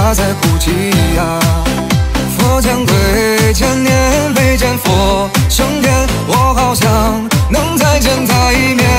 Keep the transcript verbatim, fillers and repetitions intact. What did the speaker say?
他在哭泣呀。佛将归，千年未见佛升天，我好想能再见他一面。